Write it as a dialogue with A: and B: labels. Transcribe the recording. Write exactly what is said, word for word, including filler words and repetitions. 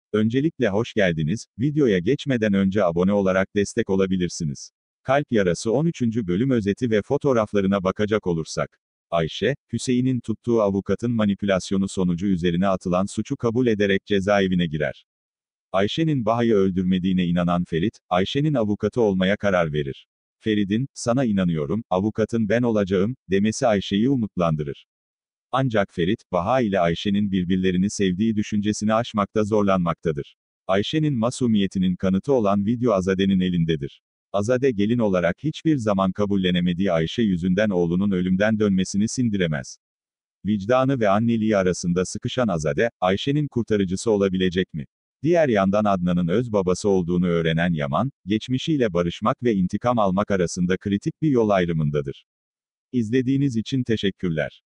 A: Öncelikle hoş geldiniz. Videoya geçmeden önce abone olarak destek olabilirsiniz. Kalp Yarası on üçüncü bölüm özeti ve fotoğraflarına bakacak olursak. Ayşe, Hüseyin'in tuttuğu avukatın manipülasyonu sonucu üzerine atılan suçu kabul ederek cezaevine girer. Ayşe'nin Baha'yı öldürmediğine inanan Ferit, Ayşe'nin avukatı olmaya karar verir. Ferit'in, "Sana inanıyorum, avukatın ben olacağım," demesi Ayşe'yi umutlandırır. Ancak Ferit, Baha ile Ayşe'nin birbirlerini sevdiği düşüncesini aşmakta zorlanmaktadır. Ayşe'nin masumiyetinin kanıtı olan video Azade'nin elindedir. Azade gelin olarak hiçbir zaman kabullenemediği Ayşe yüzünden oğlunun ölümden dönmesini sindiremez. Vicdanı ve anneliği arasında sıkışan Azade, Ayşe'nin kurtarıcısı olabilecek mi? Diğer yandan Adnan'ın öz babası olduğunu öğrenen Yaman, geçmişiyle barışmak ve intikam almak arasında kritik bir yol ayrımındadır. İzlediğiniz için teşekkürler.